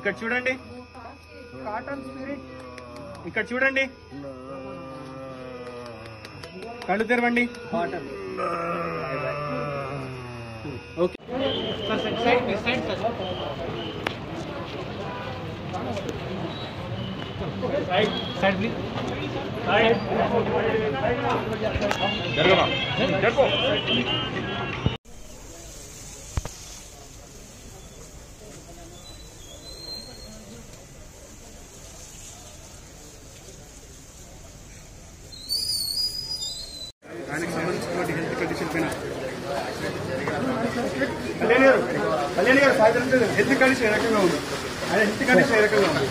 ఇక్కడ చూడండి, ఇక్కడ చూడండి, కళ్ళు తెరవండి. Okay side please. ఆయనకు సంబంధించినటువంటి హెల్త్ కండిషన్ పైన కళ్యాణ్ గారు సాయి ధరమ్ తేజ్ హెల్త్ కండిషన్ ఏ రకంగా ఉంది? ఆయన హెల్త్ కండిషన్ ఏ రకంగా ఉంది?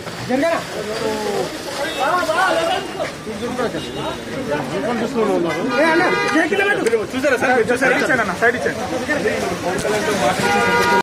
చూసారా సార్? చూసారా? సైడ్ ఇచ్చాను.